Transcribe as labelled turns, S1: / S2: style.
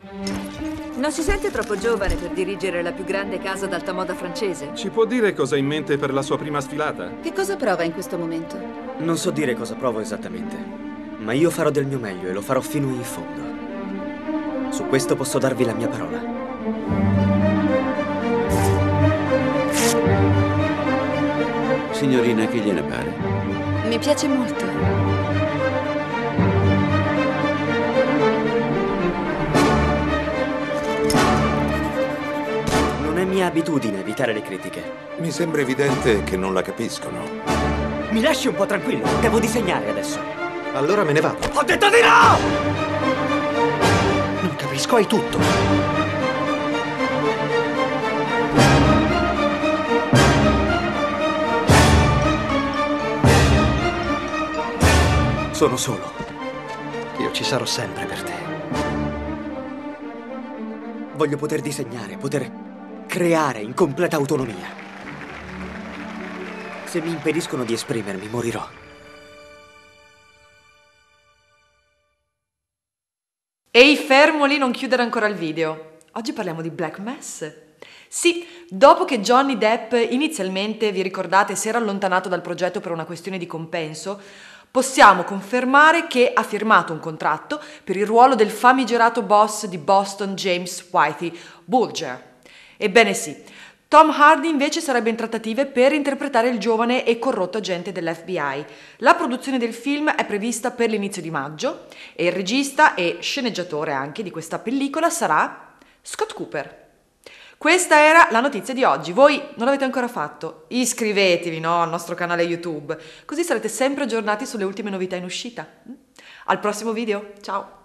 S1: Non si sente troppo giovane per dirigere la più grande casa d'alta moda francese?
S2: Ci può dire cosa ha in mente per la sua prima sfilata?
S3: Che cosa prova in questo momento?
S4: Non so dire cosa provo esattamente, ma io farò del mio meglio e lo farò fino in fondo. Su questo posso darvi la mia parola.
S5: Signorina, che gliene pare?
S3: Mi piace molto.
S4: Non è mia abitudine evitare le critiche.
S6: Mi sembra evidente che non la capiscono.
S4: Mi lasci un po' tranquillo, devo disegnare adesso.
S6: Allora me ne vado.
S4: Ho detto di no! Non capisco, hai tutto. Sono solo. Io ci sarò sempre per te. Voglio poter disegnare, poter creare in completa autonomia. Se mi impediscono di esprimermi, morirò.
S7: Ehi, fermo lì, non chiudere ancora il video. Oggi parliamo di Black Mass. Sì, dopo che Johnny Depp inizialmente, vi ricordate, si era allontanato dal progetto per una questione di compenso, possiamo confermare che ha firmato un contratto per il ruolo del famigerato boss di Boston, James Whitey Bulger. Ebbene sì, Tom Hardy invece sarebbe in trattative per interpretare il giovane e corrotto agente dell'FBI. La produzione del film è prevista per l'inizio di maggio e il regista e sceneggiatore anche di questa pellicola sarà Scott Cooper. Questa era la notizia di oggi. Voi non l'avete ancora fatto? Iscrivetevi, no, al nostro canale YouTube, così sarete sempre aggiornati sulle ultime novità in uscita. Al prossimo video, ciao!